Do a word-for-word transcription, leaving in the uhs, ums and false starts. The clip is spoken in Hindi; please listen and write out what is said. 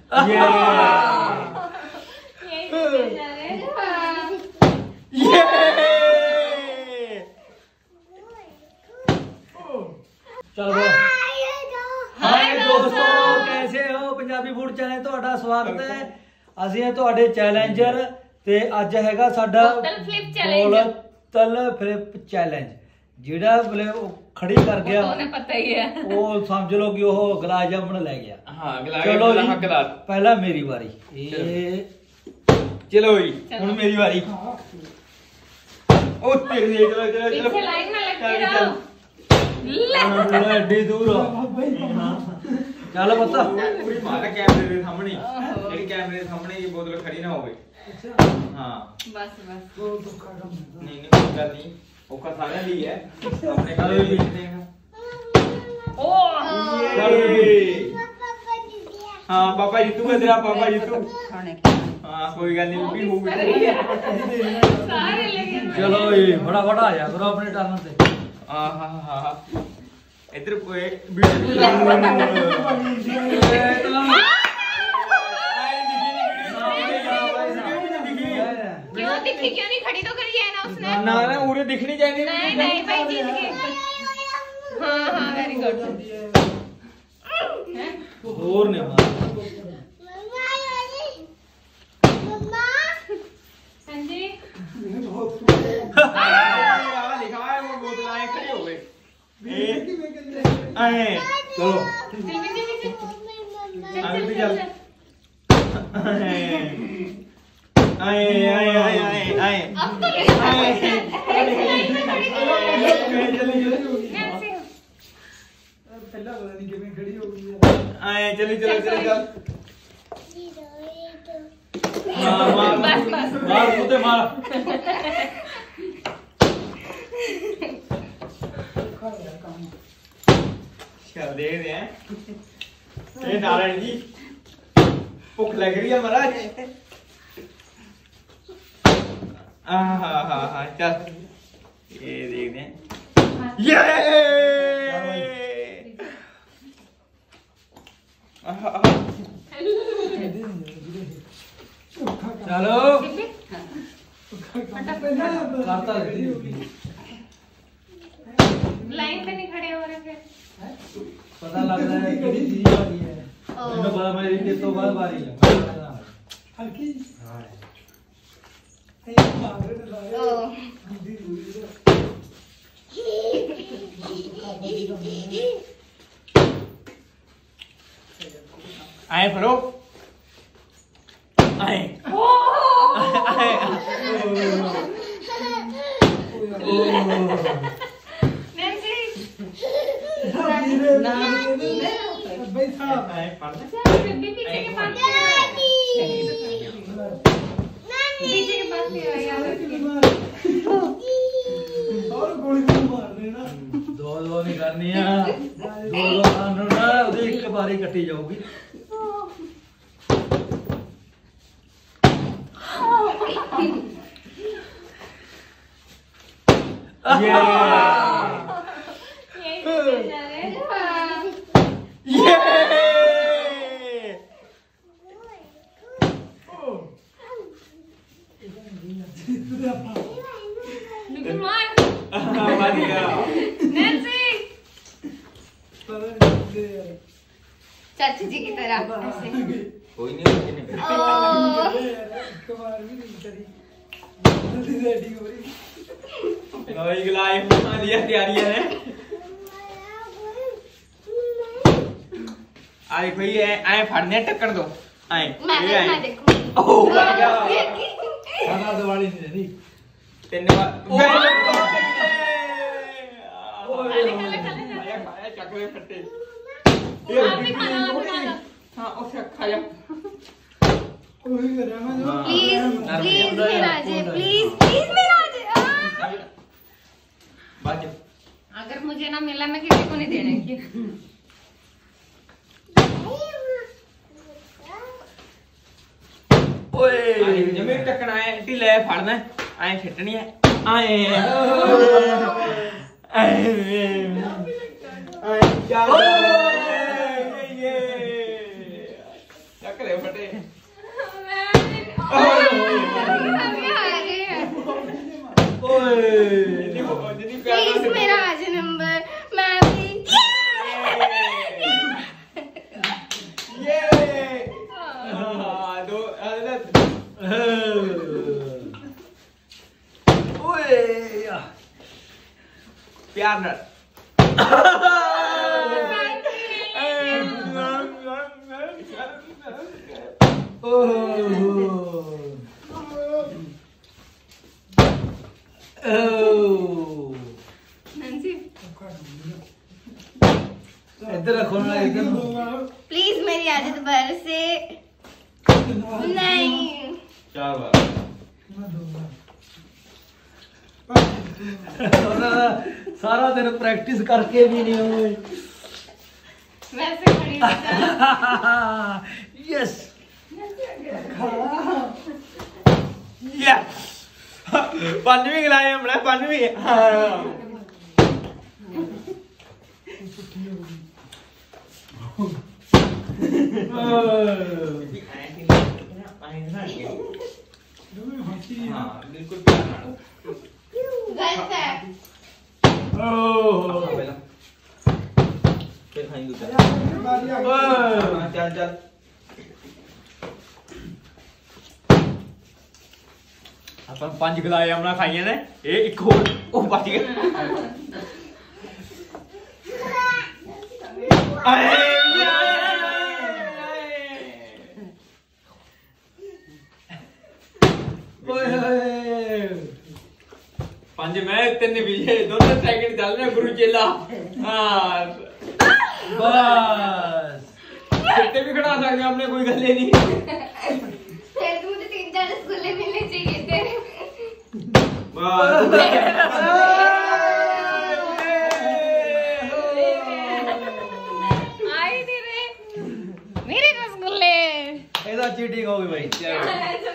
चलो हाय दोस्तों, कैसे हो? पंजाबी फूड चैनल ਤੁਹਾਡਾ ਸਵਾਗਤ है। ਅਸੀਂ ਹਾਂ ਤੁਹਾਡੇ ਚੈਲੰਜਰ ਤੇ ਅੱਜ ਹੈਗਾ ਸਾਡਾ ਬੋਤਲ ਫਲਿਪ ਚੈਲੰਜ। ਜਿਹੜਾ ਬਲੇ खड़ी कर गया तो पता ही है, वो समझ लो कि वो गुलाब जामुन ले गया। हाँ, चलो जी, पहला मेरी बारी। चलो जी, हुन मेरी बारी। ओ तेरी चलो चलो चलो पीछे लाइन में लग के रहो। एडी दूर चलो पता पूरी मारा कैमरे के सामने, जेडी कैमरे के सामने ये बोतल खड़ी ना होवे। हां बस बस नहीं नहीं कोई गल नहीं, ओका सारा ली है अपने कल भी देखते हैं। ओ हां पापा जी तू तेरा पापा जी तू हां कोई गल नहीं भी हो सारे लेके चलो ये बड़ा बड़ा आ जा करो अपने टर्न पे। हां हां हां इधर कोई क्यों दिखी क्यों नहीं? खड़ी तो करी है ना उसने। ना ना उरे दिखनी चाहिए। नहीं नहीं भाई जीत गए। हां हां वेरी गुड। और ने मार मम्मा हां जी आ लिखा है वो बोतल आए खड़ी हो गई। आए चलो आगे भी चल। आए आए आए आए आए अब तो आए आए चली चलो चलो चल। मार बस बस मार मुझे मार। चल दे रहे हैं ये नारायण जी भूख लग रही है महाराज। हाँ हाँ हाँ हाँ चल ये देखते हैं। ये चलो करता लाइन पे नहीं खड़े हो रहे फिर पता लग रहा है कि सीधी बारी है। इन्हों पता मेरी के तो बाद बारी है हल्की। हां आए फरो आए आए नैन्सी ना बैठा आए पढ़ बीबी पीछे के पास पीछे के पास नहीं आया और गोली मारने ना दो दो नहीं करनी है। दो दो मारना ना एक बारी कटी जाऊगी। ये ये चाची जी की तरह कोई नहीं नई गलाई बना लिया तैयारी है। आई भाई आए फड़ने टक्कर दो आए मैं ये आए मैं देखूं। ओ भाई खाना दिवाली नहीं देनी तेने चकले फटे आप भी खाना आप बना लो। हाँ उसे खाया प्लीज प्लीज मेरा जे प्लीज प्लीज मेरा जे बाजू अगर मुझे ना मिला मैं किसी को नहीं देने की। ओए जमीन टकना है ढिले फड़ना आए खिटनी है आए आए आए क्या ये चकले प्यार नाल इधर रखो ना इधर। प्लीज मेरी आदत बार से नहीं। क्या बात सारा दिन प्रैक्टिस करके भी नहीं हुए। वैसे खड़ी यस यस पंजवीं गिलाए हमने पंजवीं। हाँ बिल्कुल प्यार नाल। गलत है। फिर खाएंगे चल चल। अपन पंज गिलाए हमने खाइए ने ये एक और ओ बच गया। पंज मैं तीन विजय दोनों सेकंड चल रहे गुरु चेला। हाँ बस कितने भी खड़ा सकते हमने कोई गल नहीं। फिर तो मुझे तीन चार रसगुल्ले मिलने चाहिए थे। आई नहीं रे मेरे रसगुल्ले। ਇਹਦਾ ਚੀਟਿੰग ਹੋ ਗਈ ਬਾਈ।